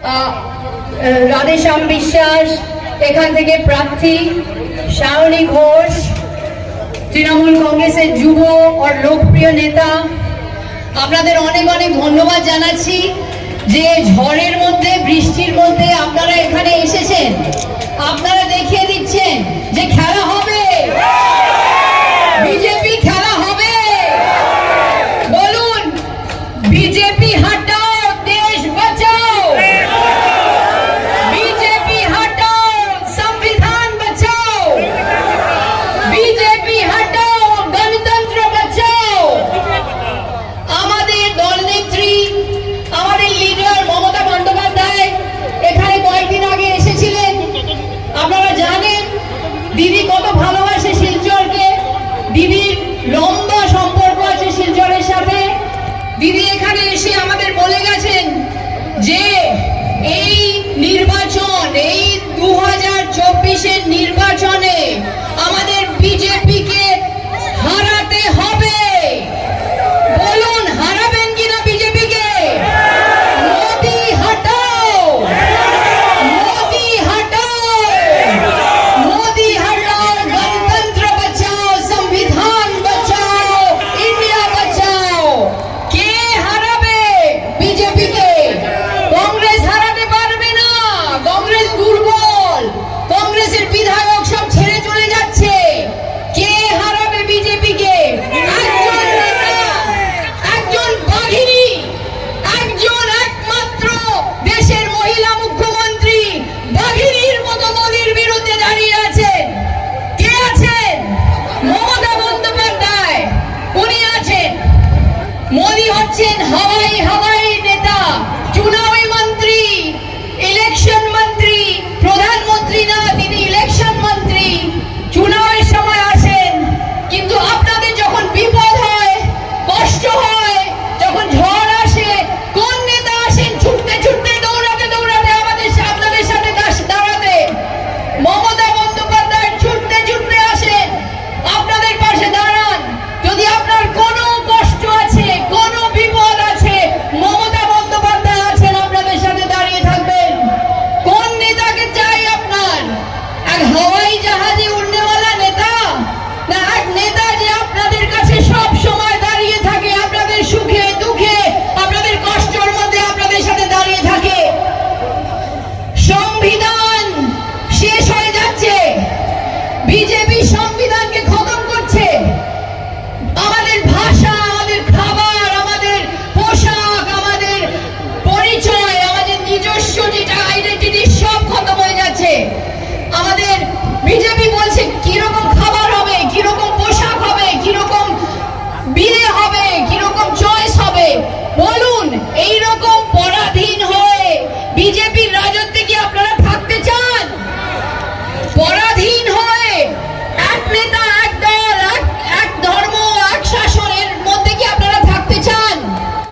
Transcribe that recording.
রাধেশ্যাম বিশ্বাস এখান থেকে প্রার্থী, শাওনি ঘোষ তৃণমূল কংগ্রেসের যুব ও লোকপ্রিয় নেতা। আপনাদের অনেক অনেক ধন্যবাদ জানাচ্ছি যে ঝড়ের মধ্যে বৃষ্টির মধ্যে আপনারা এখানে এসেছেন। আপনারা দেখিয়ে দিচ্ছেন যে খেলা হবে, বিজেপি খেলা হবে। বলুন, বিজেপি হটাও, দেশ বাঁচাও, বিজেপি হটাও, সংবিধান বাঁচাও, বিজেপি হটাও, গণতন্ত্র বাঁচাও। আমাদের দলনেত্রী, আমাদের লিডার মমতা বন্দ্যোপাধ্যায় এখানে কয়েকদিন আগে এসেছিলেন। আপনারা জানেন দিদি কত ভালোবাসে শিলচরকে, দিদির লম্বা সম্পর্ক আছে শিলচরের সাথে। দিদি এখানে এসে আমাদের বলে গেছেন যে এই নির্বাচন, এই 2024-এর নির্বাচনে আমাদের